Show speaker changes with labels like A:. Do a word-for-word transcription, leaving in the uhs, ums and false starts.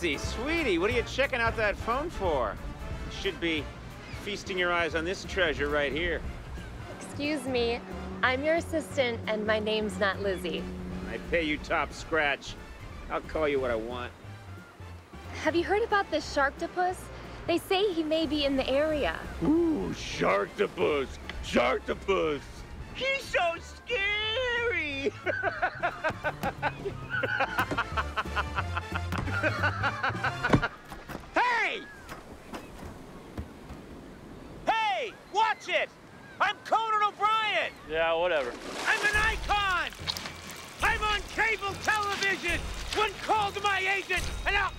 A: Lizzie, sweetie, what are you checking out that phone for? You should be feasting your eyes on this treasure right here.
B: Excuse me, I'm your assistant and my name's not Lizzie.
A: I pay you top scratch. I'll call you what I want.
B: Have you heard about this Sharktopus? They say he may be in the area.
A: Ooh, Sharktopus! Sharktopus! He's so scary! Hey! Hey! Watch it! I'm Conan O'Brien!
C: Yeah, whatever.
A: I'm an icon! I'm on cable television! One call to my agent, and I'll...